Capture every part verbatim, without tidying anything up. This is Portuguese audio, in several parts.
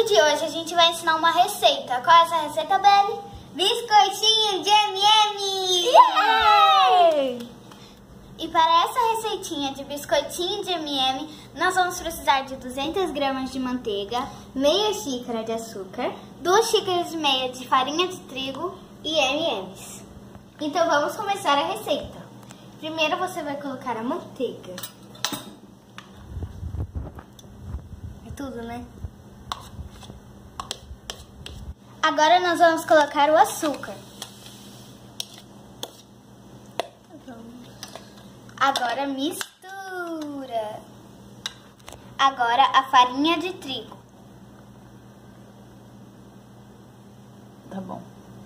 de hoje a gente vai ensinar uma receita. Qual é essa receita, Belle? Biscoitinho de M e M! Yeah! E para essa receitinha de biscoitinho de M e M, nós vamos precisar de duzentas gramas de manteiga, meia xícara de açúcar, duas xícaras e meia de farinha de trigo e M e M's. Então vamos começar a receita. Primeiro você vai colocar a manteiga. É tudo, né? Agora nós vamos colocar o açúcar. Agora mistura. Agora a farinha de trigo. Tá bom.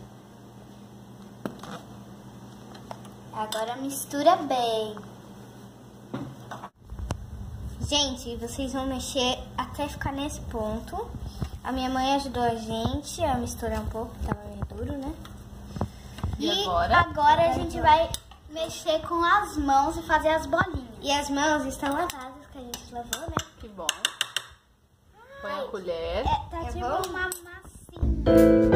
Agora mistura bem. Gente, vocês vão mexer até ficar nesse ponto. A minha mãe ajudou a gente a misturar um pouco, tava meio duro, né? E, e agora? agora a gente vai mexer com as mãos e fazer as bolinhas. E as mãos estão lavadas, que a gente lavou, né? Que bom. Põe a colher. É, tá Eu tipo vou... uma massinha.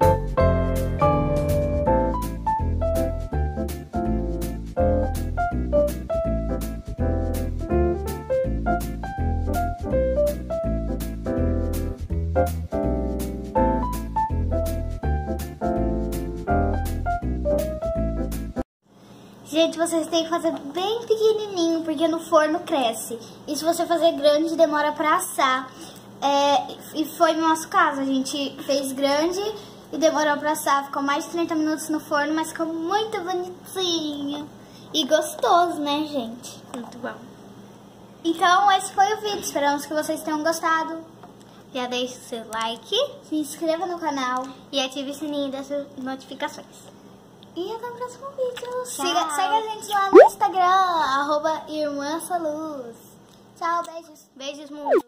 Gente, vocês têm que fazer bem pequenininho, porque no forno cresce. E se você fazer grande, demora pra assar. É, e foi no nosso caso, a gente fez grande e demorou pra assar. Ficou mais de trinta minutos no forno, mas ficou muito bonitinho. E gostoso, né, gente? Muito bom. Então, esse foi o vídeo. Esperamos que vocês tenham gostado. Já deixe o seu like, se inscreva no canal e ative o sininho das notificações. E até o próximo vídeo. Siga, segue a gente lá no Instagram, arroba Irmã Saluz. Tchau, beijos. Beijos, mundo.